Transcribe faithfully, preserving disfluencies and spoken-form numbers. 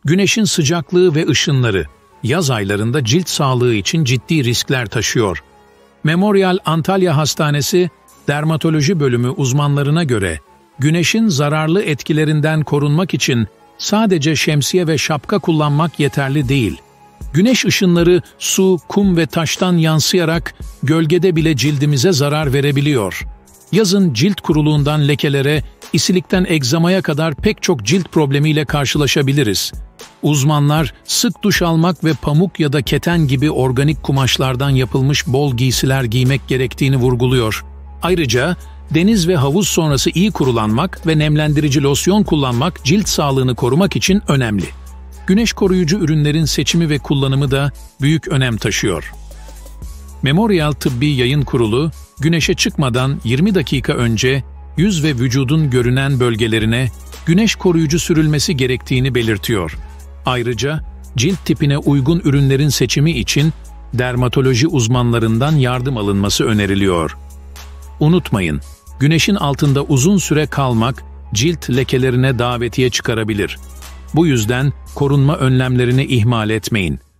Güneşin sıcaklığı ve ışınları yaz aylarında cilt sağlığı için ciddi riskler taşıyor. Memorial Antalya Hastanesi Dermatoloji Bölümü uzmanlarına göre güneşin zararlı etkilerinden korunmak için sadece şemsiye ve şapka kullanmak yeterli değil. Güneş ışınları su, kum ve taştan yansıyarak gölgede bile cildimize zarar verebiliyor. Yazın cilt kuruluğundan lekelere, isilikten egzamaya kadar pek çok cilt problemiyle karşılaşabiliriz. Uzmanlar sık duş almak ve pamuk ya da keten gibi organik kumaşlardan yapılmış bol giysiler giymek gerektiğini vurguluyor. Ayrıca deniz ve havuz sonrası iyi kurulanmak ve nemlendirici losyon kullanmak cilt sağlığını korumak için önemli. Güneş koruyucu ürünlerin seçimi ve kullanımı da büyük önem taşıyor. Memorial Tıbbi Yayın Kurulu, güneşe çıkmadan yirmi dakika önce yüz ve vücudun görünen bölgelerine güneş koruyucu sürülmesi gerektiğini belirtiyor. Ayrıca cilt tipine uygun ürünlerin seçimi için dermatoloji uzmanlarından yardım alınması öneriliyor. Unutmayın, güneşin altında uzun süre kalmak cilt lekelerine davetiye çıkarabilir. Bu yüzden korunma önlemlerini ihmal etmeyin.